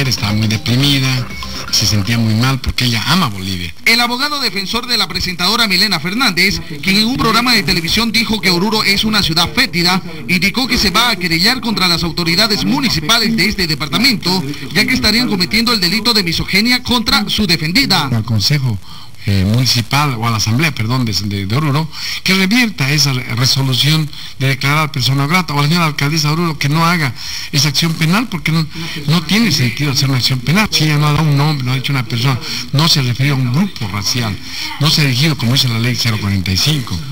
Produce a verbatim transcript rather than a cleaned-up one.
ayer, estaba muy deprimida, se sentía muy mal porque ella ama Bolivia. El abogado defensor de la presentadora Milena Fernández, quien en un programa de televisión dijo que Oruro es una ciudad fétida, indicó que se va a querellar contra las autoridades municipales de este departamento, ya que estarían cometiendo el delito de misoginia contra su defendida. Al Consejo Eh, municipal o a la asamblea, perdón, de, de, de Oruro, que revierta esa resolución de declarar persona grata, o a la señora alcaldesa de Oruro que no haga esa acción penal, porque no, no tiene sentido hacer una acción penal. Si ella no ha dado un nombre, no ha dicho una persona, no se refirió a un grupo racial, no se ha dirigido como dice la ley cero cuarenta y cinco.